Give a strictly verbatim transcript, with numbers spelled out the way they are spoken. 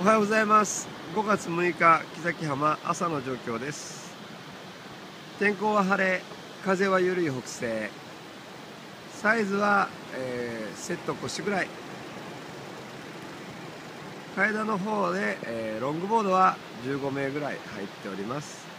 おはようございます。ごがつむいか、木崎浜朝の状況です。天候は晴れ、風は緩い北西。サイズは、えー、セット腰ぐらい。階段の方で、えー、ロングボードはじゅうごめいぐらい入っております。